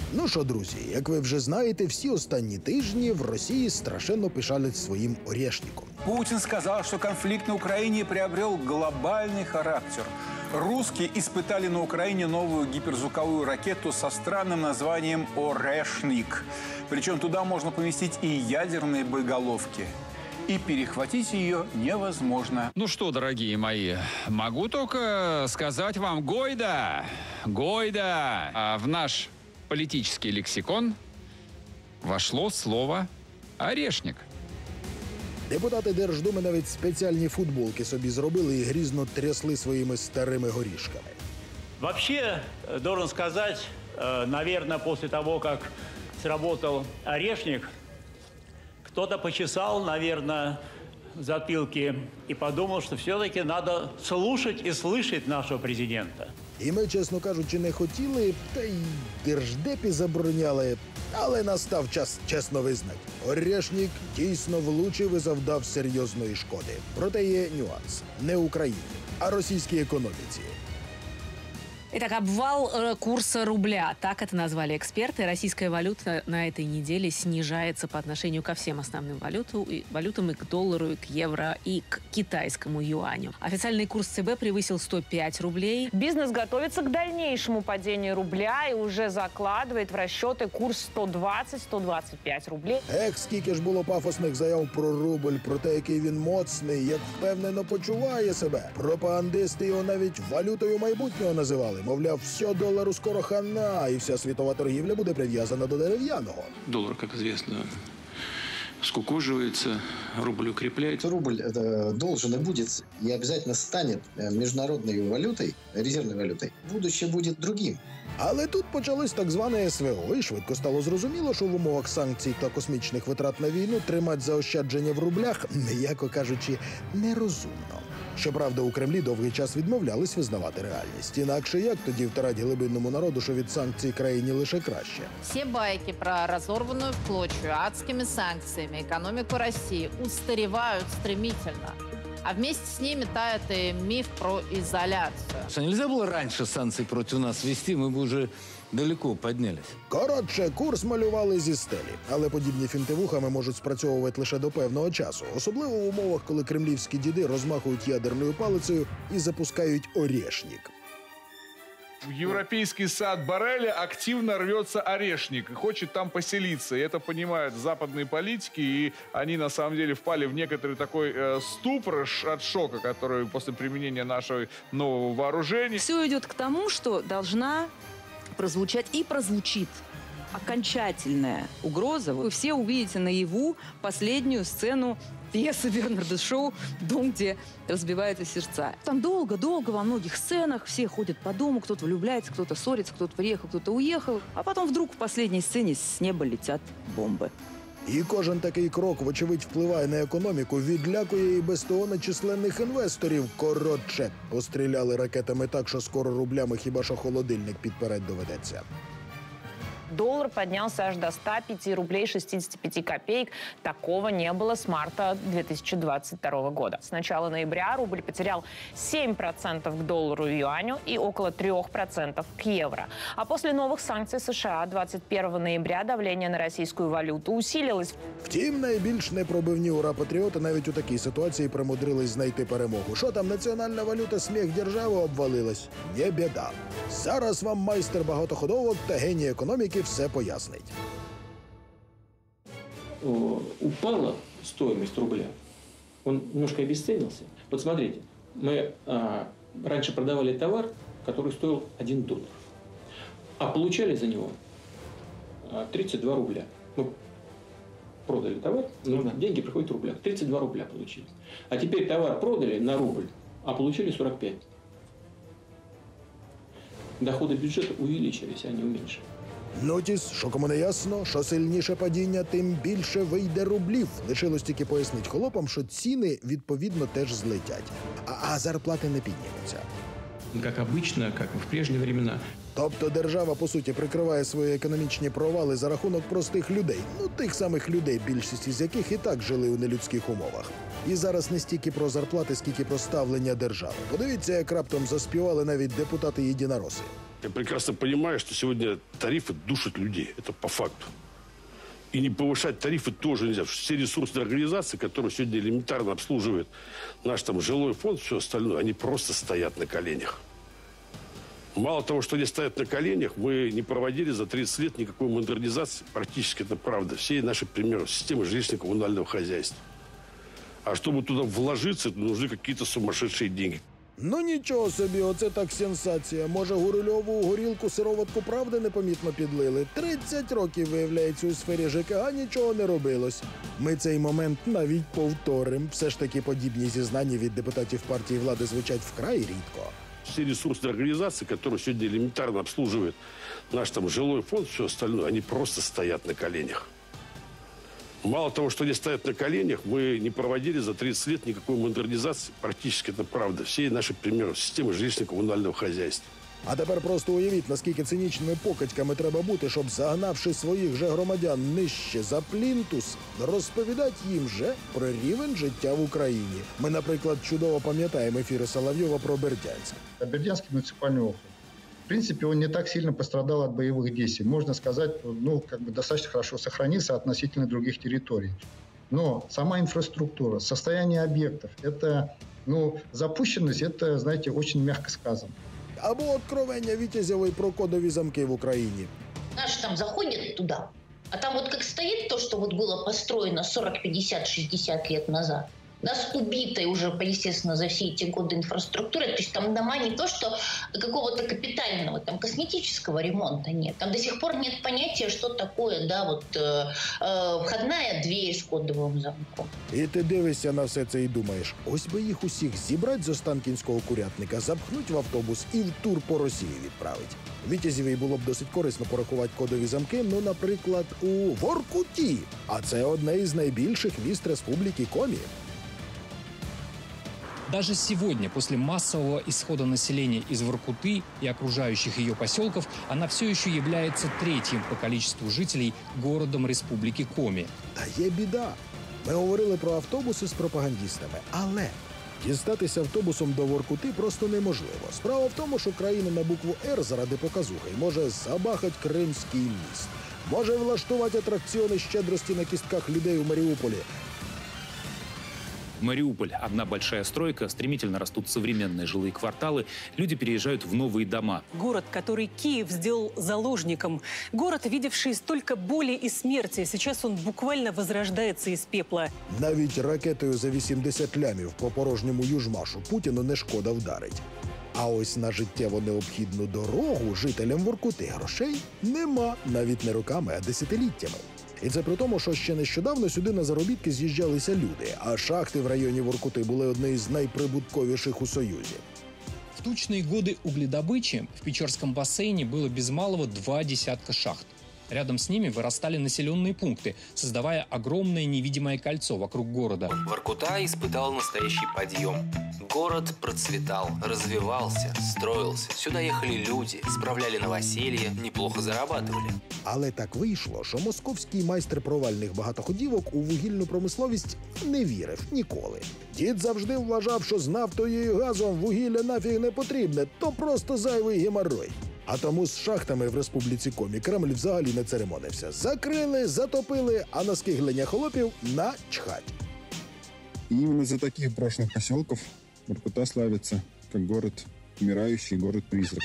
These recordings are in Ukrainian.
Ну що, друзі, як ви вже знаєте, всі останні тижні в Росії страшенно пишалять своїм орешником. Путин сказал, что конфликт на Украине приобрел глобальный характер. Русские испытали на Украине новую гиперзвуковую ракету со странным названием «Орешник». Причем туда можно поместить и ядерные боеголовки. И перехватить ее невозможно. Ну что, дорогие мои, могу только сказать вам «Гойда! Гойда!» А в наш политический лексикон вошло слово «орешник». Депутати Держдуми навіть спеціальні футболки собі зробили і грізно трясли своїми старими горішками. Вообще, должен сказать, наверное, после того, как сработал орешник, кто-то почесал, наверное, в затылке и подумал, что все-таки надо слушать и слышать нашего президента. І ми, чесно кажучи, не хотіли, та й держдепі забороняли. Але настав час чесно визнати. Орешник дійсно влучив і завдав серйозної шкоди. Проте є нюанс. Не Україні, а російській економіці. Итак, обвал курса рубля. Так это назвали эксперты. Российская валюта на этой неделе снижается по отношению ко всем основным валютам, и к доллару, и к евро, и к китайскому юаню. Официальный курс ЦБ превысил 105 рублей. Бизнес готовится к дальнейшему падению рубля и уже закладывает в расчеты курс 120-125 рублей. Скільки ж було пафосних заяв про рубль, про те, який він моцний, як впевнено почуває себе. Пропагандисти його навіть валютою майбутнього називали. Мовляв, все, долару скоро хана, і вся світова торгівля буде прив'язана до дерев'яного. Доллар, как известно, скукоживается, рубль укрепляется. Рубль должен и будет, и обязательно станет международной валютой, резервной валютой. Будущее будет другим. Але тут почалось так зване СВО, і швидко стало зрозуміло, що в умовах санкцій та космічних витрат на війну тримати заощадження в рублях, м'яко кажучи, нерозумно. Щоправда, у Кремлі довгий час відмовлялись визнавати реальність. Інакше як тоді втирать глибинному народу, що від санкцій країні лише краще? Все байки про разорванную в клочья адскими санкциями экономику России устаревают стремительно. А вместе с ними тает и миф про изоляцию. Нельзя было раньше санкции против нас ввести, мы бы уже далеко поднялись. Коротше, курс малювали зі стелі. Але подібні фінти вухами можуть спрацьовувати лише до певного часу. Особливо в умовах, коли кремлівські діди розмахують ядерною палицею і запускають орешник. В европейский сад Борреля активно рвется орешник и хочет там поселиться. И это понимают западные политики, и они на самом деле впали в некоторый такой ступор от шока, который после применения нашего нового вооружения. Все идет к тому, что должна прозвучать и прозвучит окончательная угроза. Вы все увидите наяву последнюю сцену пьесы Бернарда Шоу «Дом, где разбиваются сердца». Там долго-долго во многих сценах все ходят по дому, кто-то влюбляется, кто-то ссорится, кто-то приехал, кто-то уехал. А потом вдруг в последней сцене с неба летят бомбы. І кожен такий крок, вочевидь, впливає на економіку, відлякує і без того нечисленних інвесторів. Коротше, постріляли ракетами так, що скоро рублями хіба що холодильник підпереть доведеться. Доллар поднялся аж до 105 рублей 65 копеек. Такого не было с марта 2022 года. С начала ноября рубль потерял 7% к доллару и юаню и около 3% к евро. А после новых санкций США 21 ноября давление на российскую валюту усилилось. Втім, найбільш непробивні ура-патріоти навіть у такій ситуації примудрились знайти перемогу. Що там, національна валюта сміх держави обвалилась? Не біда. Зараз вам майстер багатоходовок та геній економіки все пояснить. Упала стоимость рубля. Он немножко обесценился. Вот смотрите, мы раньше продавали товар, который стоил $1, а получали за него 32 рубля. Мы продали товар, но деньги приходят в рублях. 32 рубля получили. А теперь товар продали на рубль, а получили 45. Доходи бюджету увеличились, а не уменьшились. Нотіс, що кому не ясно, що сильніше падіння, тим більше вийде рублів. Лишилось тільки пояснить холопам, що ціни, відповідно, теж злетять. А зарплати не піднімуться. Як обично, як і в прежні времена. Тобто держава, по суті, прикриває свої економічні провали за рахунок простих людей. Ну, тих самих людей, більшість із яких і так жили у нелюдських умовах. І зараз не стільки про зарплати, скільки про ставлення держави. Подивіться, як раптом заспівали навіть депутати-єдинороси. Я прекрасно понимаю, что сегодня тарифы душат людей. Это по факту. И не повышать тарифы тоже нельзя. Потому что все ресурсные организации, которые сегодня элементарно обслуживают наш там жилой фонд, все остальное, они просто стоят на коленях. Мало того, что они стоят на коленях, мы не проводили за 30 лет никакой модернизации. Практически это правда. Все наши примеры системы жилищно-коммунального хозяйства. А чтобы туда вложиться, нужны какие-то сумасшедшие деньги. Ну нічого собі, оце так сенсація. Може, Гурильову горілку сироватку правди непомітно підлили? 30 років, виявляється, у сфері ЖКГ нічого не робилось. Ми цей момент навіть повторимо. Все ж таки подібні зізнання від депутатів партії влади звучать вкрай рідко. Все ресурсные организации, которые сегодня элементарно обслуживают наш там жилой фонд, все остальное, они просто стоят на коленях. Мало того, что они стоят на коленях, мы не проводили за 30 лет никакой модернизации. Практически это правда. Все наши примеры системы жилищно-коммунального хозяйства. А тепер просто уявіть, наскільки цинічними покидьками треба бути, щоб, загнавши своїх же громадян нижче за плінтус, розповідати їм же про рівень життя в Україні. Ми, наприклад, чудово пам'ятаємо ефіри Соловйова про Бердянськ. Бердянский муниципальный округ. В принципе, он не так сильно пострадал от боевых действий. Можно сказать, достаточно хорошо сохранился относительно других территорий. Но сама инфраструктура, состояние объектов, это, запущенность, это, знаете, очень мягко сказано. Або откровення Вітязєвої про кодові замки в Україні. Наши там заходят туда, а там вот как стоит то, что вот было построено 40, 50, 60 лет назад, да, с убитой уже, естественно, за все эти годы инфраструктурой. То есть там дома не то, что какого-то капитального, там косметического ремонта нет. Там до сих пор нет понятия, что такое, да, входная дверь с кодовым замком. І ти дивишся на все це і думаєш, ось би їх усіх зібрати з Останкінського курятника, запхнуть в автобус і в тур по Росії відправить. Вітязєвій було б досить корисно порахувати кодові замки, наприклад, у Воркуті. А це одне із найбільших міст Республіки Комі. Даже сегодня, после массового исхода населения из Воркуты и окружающих ее поселков, она все еще является третьим по количеству жителей городом Республики Коми. Та є біда. Ми говорили про автобуси з пропагандистами, але дістатися автобусом до Воркути просто неможливо. Справа в тому, що країна на букву «Р» заради показухи може забахати Кримський міст, може влаштувати атракціони щедрості на кістках людей у Маріуполі. Мариуполь – одна большая стройка, стремительно растут современные жилые кварталы, люди переезжают в новые дома. Город, который Киев сделал заложником. Город, видевший столько боли и смерти. Сейчас он буквально возрождается из пепла. Навіть ракетою за 80 лямів по порожньому Южмашу Путіну не шкода вдарить. А ось на життєво необхідну дорогу жителям Воркути грошей нема, навіть не роками, а десятиліттями. І це при тому, що ще нещодавно сюди на заробітки з'їжджалися люди, а шахти в районі Воркути були одні з найприбутковіших у Союзі. В тучные годы угледобычи в Печорском бассейне было без малого 2 десятка шахт. Рядом с ними вырастали населенные пункты, создавая огромное невидимое кольцо вокруг города. Воркута испытал настоящий подъем. Город процветал, развивался, строился. Сюда ехали люди, справляли новоселье, неплохо зарабатывали. Але так вийшло, що московський майстер провальних багатоходівок у вугільну промисловість не вірив ніколи. Дід завжди вважав, що з нафтою і газом вугілля нафіг не потрібне, то просто зайвий геморрой. А тому з шахтами в Республіці Комі Кремль взагалі не церемонився. Закрили, затопили, а на скиглення холопів начхать. И именно из-за таких брошенных поселков Воркута славится как город, умирающий город-призрак.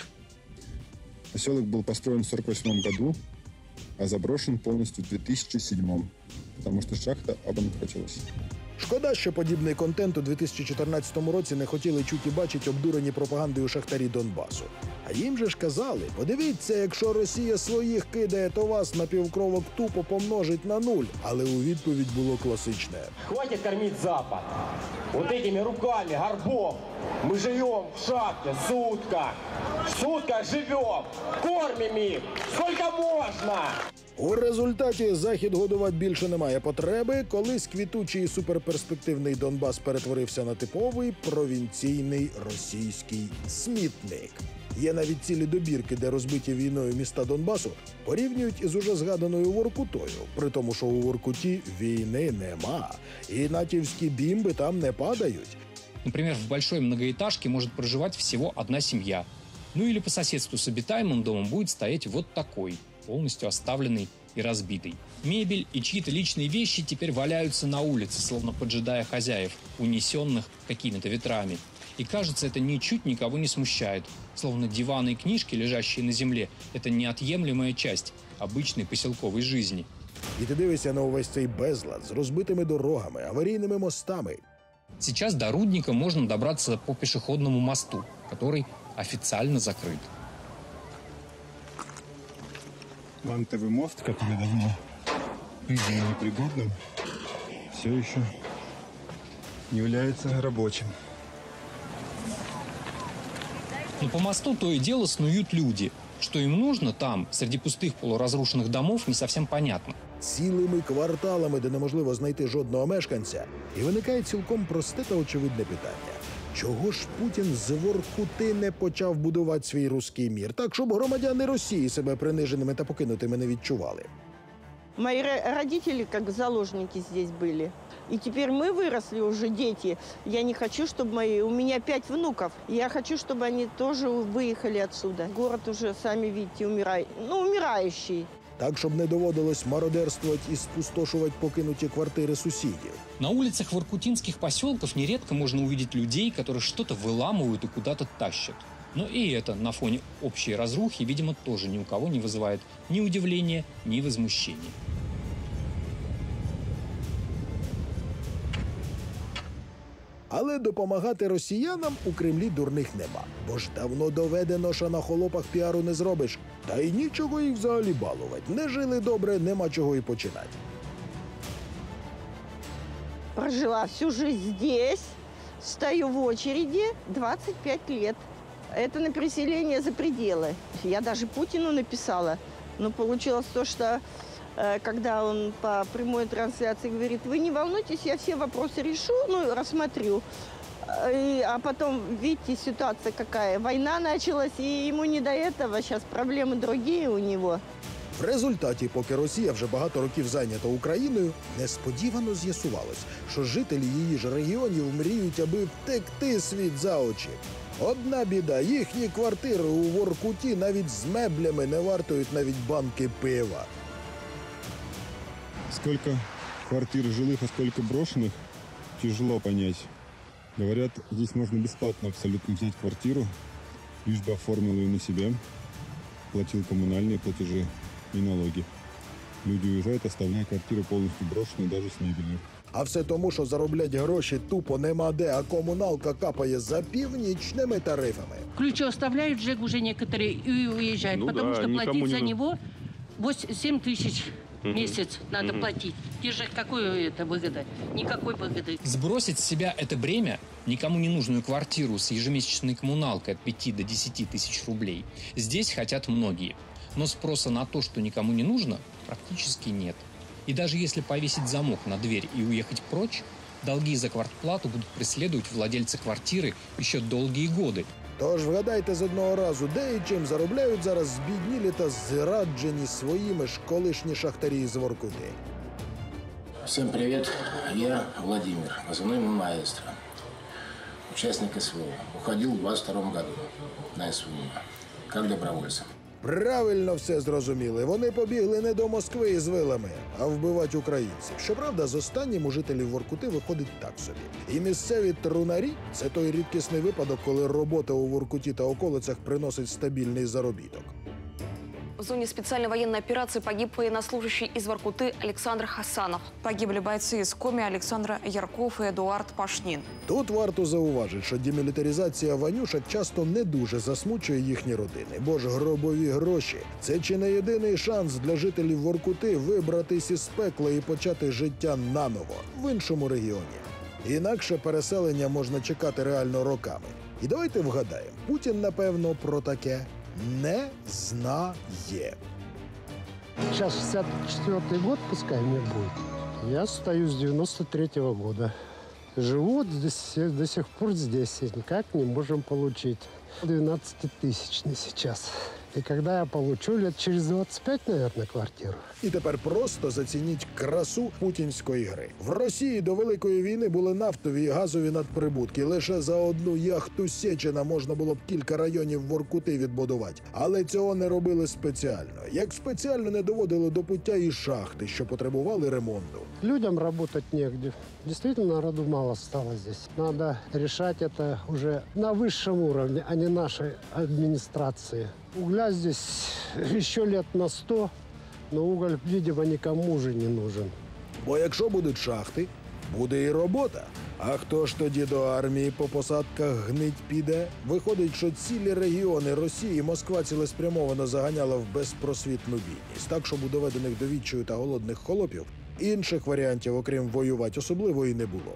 Поселок был построен в 1948 году, а заброшен полностью в 2007, потому что шахта обанкротилась. Шкода, що подібний контент у 2014 році не хотіли чути і бачити обдурені пропагандою шахтарі Донбасу. А їм же ж казали, подивіться, якщо Росія своїх кидає, то вас напівкровок тупо помножить на 0. Але у відповідь було класичне. Хватит кормить Запад. Вот этими руками, горбом. Мы живем в шахте сутка. Сутка живем. Кормим их. Сколько можно? У результаті Захід годувати більше немає потреби, колись квітучий і суперперспективний Донбас перетворився на типовий провінційний російський смітник. Є навіть цілі добірки, де розбиті війною міста Донбасу порівнюють із уже згаданою Воркутою, при тому, що у Воркуті війни нема, і натівські бімби там не падають. Например, в большой многоэтажке может проживать всего одна семья. Ну или по соседству с обитаемым домом будет стоять вот такой, полностью оставленный и разбитый. Мебель и чьи-то личные вещи теперь валяются на улице, словно поджидая хозяев, унесенных какими-то ветрами. И кажется, это ничуть никого не смущает. Словно диваны и книжки, лежащие на земле, это неотъемлемая часть обычной поселковой жизни. І ти дивишся на увесь цей безлад з розбитими дорогами, аварійними мостами. Сейчас до Рудника можно добраться по пешеходному мосту, который официально закрыт. Вантовый мост, который давно признан непригодным, все еще является рабочим. Но по мосту то и дело снуют люди. Что им нужно там, среди пустых полуразрушенных домов, не совсем понятно. Цілими кварталами, де неможливо знайти жодного мешканця. І виникає цілком просте та очевидне питання. Чого ж Путін з Воркути не почав будувати свій руський мір, так, щоб громадяни Росії себе приниженими та покинутими не відчували? Мои родители как заложники здесь были. И теперь мы выросли уже, дети. Я не хочу, чтобы у меня 5 внуков. Я хочу, чтобы они тоже выехали отсюда. Город уже, сами видите, умирающий. Так, щоб не доводилось мародерствувати і спустошувати покинуті квартири сусідів. На улицах воркутинских поселков нередко можно увидеть людей, которые что-то выламывают и куда-то тащат. Но и это на фоне общей разрухи, видимо, тоже ни у кого не вызывает ни удивления, ни возмущения. Але допомагати росіянам у Кремлі дурних нема. Бо ж давно доведено, що на холопах піару не зробиш. Та й нічого їх взагалі балувати. Не жили добре, нема чого і починати. Прожила всю жизнь здесь, стою в очереди 25 лет. Это на переселение за пределы. Я даже Путину написала. Но получилось то, что когда он по прямой трансляции говорит: вы не волнуйтесь, я все вопросы решу, рассмотрю. А потом, видите, ситуация какая. Война началась, и ему не до этого. Сейчас проблемы другие у него. В результаті, поки Росія вже багато років зайнята Україною, несподівано з'ясувалось, що жителі її ж регіонів мріють, аби втекти світ за очі. Одна біда, їхні квартири у Воркуті навіть з меблями не вартують навіть банки пива. Сколько квартир жилых, а сколько брошенных, тяжело понять. Говорят, здесь можно бесплатно абсолютно взять квартиру, лишь бы оформил ее на себя, платил коммунальные платежи и налоги. Люди уезжают, оставляя квартиру полностью брошенной, даже с мебелью. А все тому, що зароблять гроші тупо нема де, а комуналка капає за північними тарифами. Ключи оставляют, ЖЭК уже некоторые и уезжают, потому что платить за него 7 тысяч в месяц надо платить. И ЖЭК, какой это выгода? Никакой выгоды. Сбросить с себя это бремя, никому не нужную квартиру с ежемесячной коммуналкой от 5 до 10 тысяч рублей, здесь хотят многие. Но спроса на то, что никому не нужно, практически нет. И даже если повесить замок на дверь и уехать прочь, долги за квартплату будут преследовать владельца квартиры еще долгие годы. Тож вгадайте з одного разу, де і чим заробляють зараз збіднілі та зраджені своїми ж колишні шахтарі з Воркути. Всем привет, я Владимир, позывной маэстро, участник СВО. Уходил в 22 году на СВО, как добровольцем. Правильно все зрозуміли. Вони побігли не до Москви із вилами, а вбивати українців. Щоправда, з останнім у жителів Воркути виходить так собі. І місцеві трунарі – це той рідкісний випадок, коли робота у Воркуті та околицях приносить стабільний заробіток. В зоне специальной военной операции погиб военнослужащий из Воркуты Александр Хасанов. Погибли бойцы из Коми Александр Ярков и Эдуард Пашнин. Тут варто зауважити, що демілітаризація ванюшок часто не дуже засмучує їхні родини, бо ж гробові гроші – це чи не єдиний шанс для жителів Воркути вибратись із пекла і почати життя наново в іншому регіоні. Інакше переселення можна чекати реально роками. І давайте вгадаємо, Путін, напевно, про таке не знає. Сейчас 64-й год, пускай мне будет. Я стою с 93-го года. Живу здесь, до сих пор здесь, никак не можем получить. 12-тысячный сейчас. И когда я получу лет через 25, наверное, квартиру. І тепер просто зацініть красу путінської гри. В Росії до Великої війни були нафтові і газові надприбутки. Лише за одну яхту Сєчина можна було б кілька районів Воркути відбудувати. Але цього не робили спеціально. Як спеціально не доводили до пуття і шахти, що потребували ремонту. Людям работать негде. Действительно, народу мало стало здесь. Надо решать это уже на высшем уровне, а не нашей администрации. Угля здесь еще лет на 100, но уголь, видимо, никому уже не нужен. Бо якщо будуть шахти, буде і робота. А хто ж тоді до армії по посадках гнить піде? Виходить, що цілі регіони Росії Москва цілеспрямовано заганяла в безпросвітну бідність, так, щоб у доведених до відчаю та голодних холопів інших варіантів, окрім воювати, особливо і не було.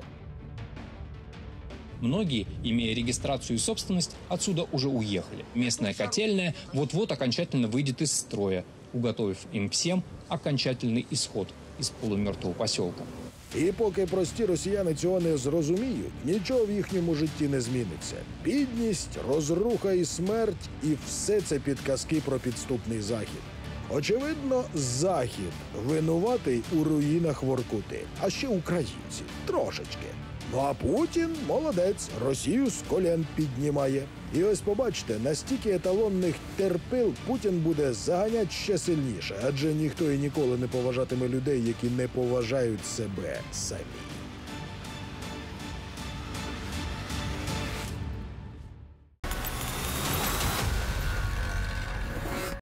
Многие, имея регистрацию и собственность, отсюда уже уехали. Местная котельная вот-вот окончательно выйдет из строя, уготовив им всем окончательный исход из полумертвого поселка. І поки прості росіяни цього не зрозуміють, нічого в їхньому житті не зміниться. Бідність, розруха і смерть – і все це підказки про підступний Захід. Очевидно, Захід винуватий у руїнах Воркути, а ще українці – трошечки. Ну а Путін – молодець, Росію з колін піднімає. І ось побачите, настільки еталонних терпил Путін буде заганяти ще сильніше, адже ніхто і ніколи не поважатиме людей, які не поважають себе самі.